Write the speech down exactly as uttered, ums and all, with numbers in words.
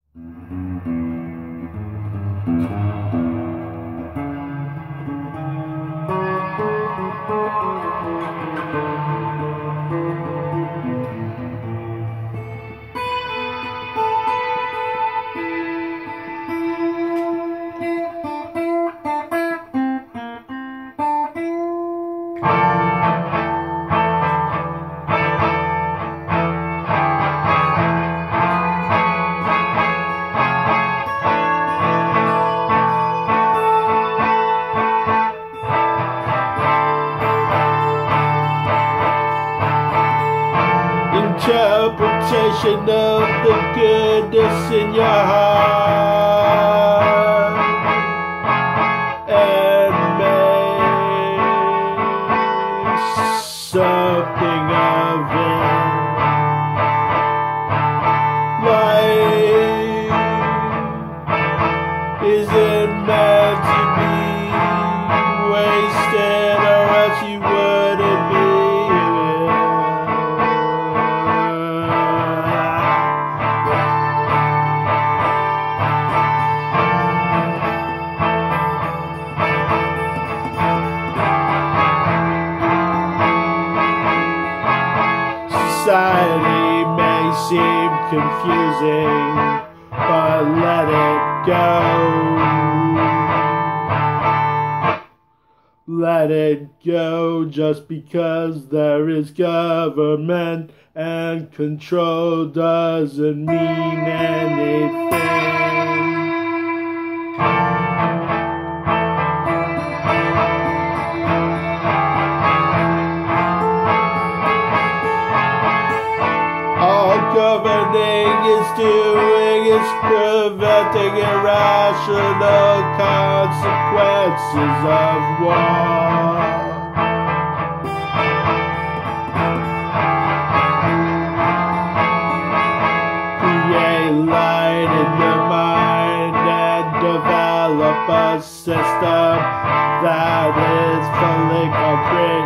Interpretation of the goodness in your heart and make something of it. Life isn't meant to be wasted, or else you wouldn't be. Society may seem confusing, but let it go. Let it go. Just because there is government and control doesn't mean anything. Governing is doing is preventing irrational consequences of war. Create light in your mind and develop a system that is fully concrete.